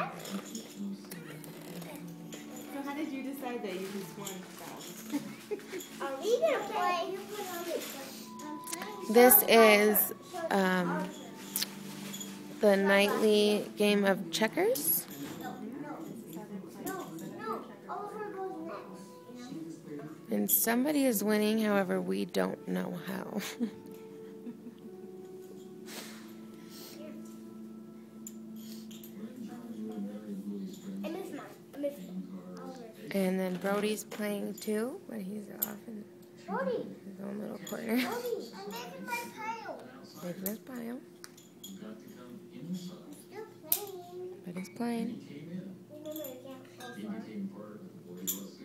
So how did you decide that you just weren't fast? Are we gonna play? This is the nightly game of checkers. No. Oliver goes next. And somebody is winning, however, we don't know how. I missed mine. And then Brody's playing too, but he's off in Brody. his own little corner. Brody. I'm making my pile. Making his pile. I'm still playing. But he's playing. Remember, I can't go far.